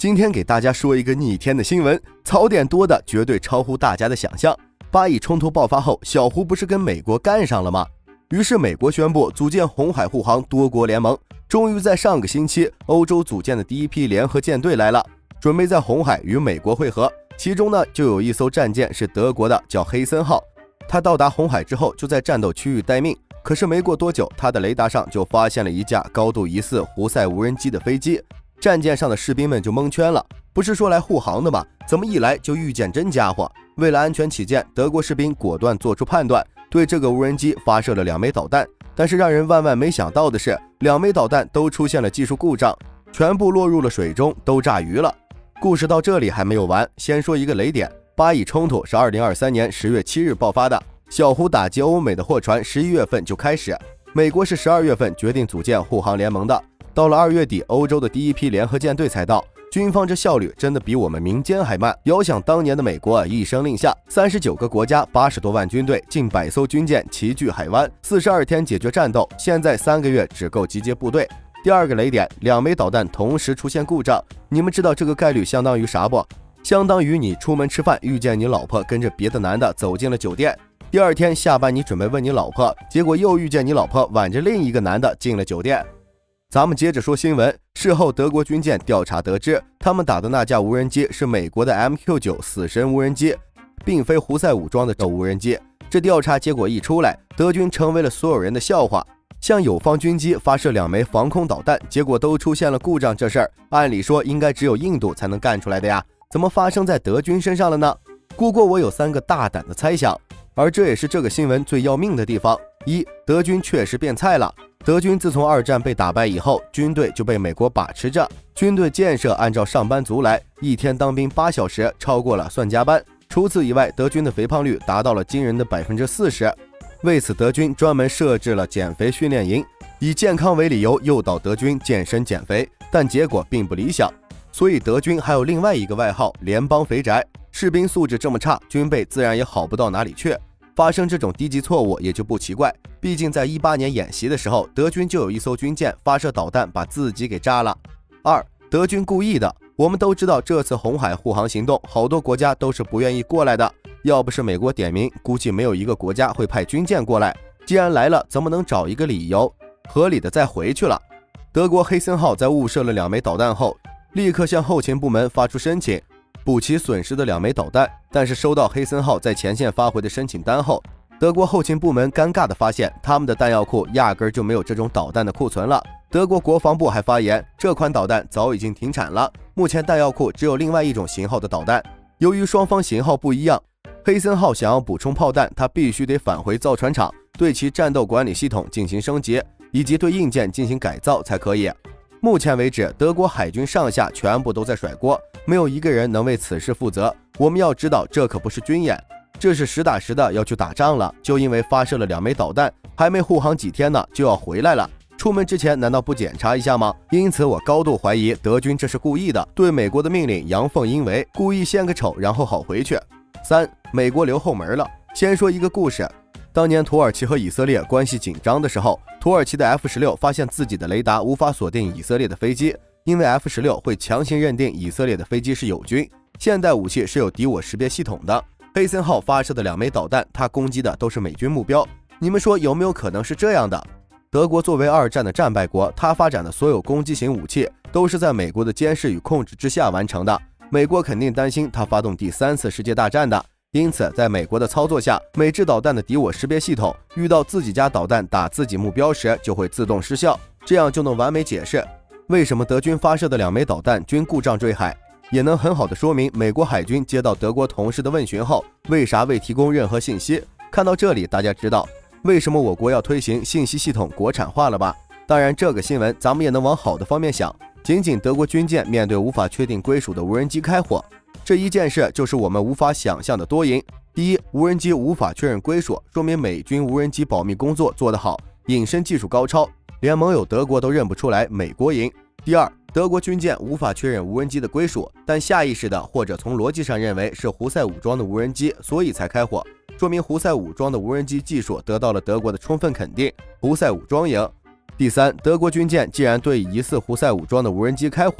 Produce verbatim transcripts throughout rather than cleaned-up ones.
今天给大家说一个逆天的新闻，槽点多的绝对超乎大家的想象。巴以冲突爆发后，小胡不是跟美国干上了吗？于是美国宣布组建红海护航多国联盟。终于在上个星期，欧洲组建的第一批联合舰队来了，准备在红海与美国会合。其中呢，就有一艘战舰是德国的，叫黑森号。它到达红海之后，就在战斗区域待命。可是没过多久，它的雷达上就发现了一架高度疑似胡塞无人机的飞机。战舰上的士兵们就蒙圈了，不是说来护航的吗？怎么一来就遇见真家伙？为了安全起见，德国士兵果断做出判断，对这个无人机发射了两枚导弹。但是让人万万没想到的是，两枚导弹都出现了技术故障，全部落入了水中，都炸鱼了。故事到这里还没有完，先说一个雷点。巴以冲突是二零二三年十月七日爆发的，小胡打击欧美的货船十一月份就开始，美国是十二月份决定组建护航联盟的。到了二月底，欧洲的第一批联合舰队才到，军方这效率真的比我们民间还慢。遥想当年的美国一声令下，三十九个国家，八十多万军队，近百艘军舰齐聚海湾，四十二天解决战斗。现在三个月只够集结部队。第二个雷点，两枚导弹同时出现故障，你们知道这个概率相当于啥不？相当于你出门吃饭，遇见你老婆跟着别的男的走进了酒店，第二天下班你准备问你老婆，结果又遇见你老婆挽着另一个男的进了酒店。咱们接着说新闻。事后德国军舰调查得知，他们打的那架无人机是美国的 M Q 九 死神无人机，并非胡塞武装的无人机。这调查结果一出来，德军成为了所有人的笑话。向友方军机发射两枚防空导弹，结果都出现了故障，这事儿按理说应该只有印度才能干出来的呀，怎么发生在德军身上了呢？不过我有三个大胆的猜想，而这也是这个新闻最要命的地方。一，德军确实变菜了。德军自从二战被打败以后，军队就被美国把持着，军队建设按照上班族来，一天当兵八小时，超过了算加班。除此以外，德军的肥胖率达到了惊人的 百分之四十。 为此，德军专门设置了减肥训练营，以健康为理由诱导德军健身减肥，但结果并不理想。所以德军还有另外一个外号，联邦肥宅。士兵素质这么差，军备自然也好不到哪里去。发生这种低级错误也就不奇怪，毕竟在一八年演习的时候，德军就有一艘军舰发射导弹把自己给炸了。二，德军故意的。我们都知道这次红海护航行动，好多国家都是不愿意过来的，要不是美国点名，估计没有一个国家会派军舰过来。既然来了，怎么能找一个理由合理的再回去了？德国黑森号在误射了两枚导弹后，立刻向后勤部门发出申请，补齐损失的两枚导弹。但是收到黑森号在前线发回的申请单后，德国后勤部门尴尬地发现，他们的弹药库压根就没有这种导弹的库存了。德国国防部还发言，这款导弹早已经停产了，目前弹药库只有另外一种型号的导弹。由于双方型号不一样，黑森号想要补充炮弹，它必须得返回造船厂，对其战斗管理系统进行升级，以及对硬件进行改造才可以。目前为止，德国海军上下全部都在甩锅，没有一个人能为此事负责。我们要知道，这可不是军演，这是实打实的要去打仗了。就因为发射了两枚导弹，还没护航几天呢，就要回来了。出门之前难道不检查一下吗？因此我高度怀疑德军这是故意的，对美国的命令阳奉阴违，故意献个丑，然后好回去。三，美国留后门了。先说一个故事。当年土耳其和以色列关系紧张的时候，土耳其的 F 十六 发现自己的雷达无法锁定以色列的飞机，因为 F 十六 会强行认定以色列的飞机是友军。现代武器是有敌我识别系统的，黑森号发射的两枚导弹，它攻击的都是美军目标。你们说有没有可能是这样的？德国作为二战的战败国，它发展的所有攻击型武器都是在美国的监视与控制之下完成的。美国肯定担心它发动第三次世界大战的，因此在美国的操作下，美制导弹的敌我识别系统遇到自己家导弹打自己目标时就会自动失效，这样就能完美解释为什么德军发射的两枚导弹均故障坠海，也能很好的说明美国海军接到德国同事的问询后为啥未提供任何信息。看到这里，大家知道为什么我国要推行信息系统国产化了吧？当然，这个新闻咱们也能往好的方面想，仅仅德国军舰面对无法确定归属的无人机开火，这一件事就是我们无法想象的多赢。第一，无人机无法确认归属，说明美军无人机保密工作做得好，隐身技术高超，连盟友德国都认不出来美国赢。第二，德国军舰无法确认无人机的归属，但下意识的或者从逻辑上认为是胡塞武装的无人机，所以才开火，说明胡塞武装的无人机技术得到了德国的充分肯定，胡塞武装赢。第三，德国军舰既然对疑似胡塞武装的无人机开火，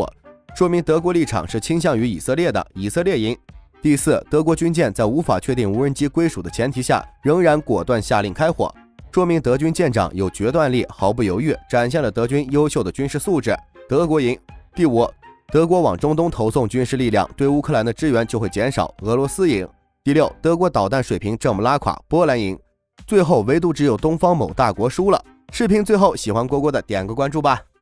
说明德国立场是倾向于以色列的，以色列赢。第四，德国军舰在无法确定无人机归属的前提下，仍然果断下令开火，说明德军舰长有决断力，毫不犹豫，展现了德军优秀的军事素质，德国赢。第五，德国往中东投送军事力量，对乌克兰的支援就会减少，俄罗斯赢。第六，德国导弹水平这么拉垮，波兰赢。最后唯独只有东方某大国输了。视频最后喜欢蝈蝈的点个关注吧。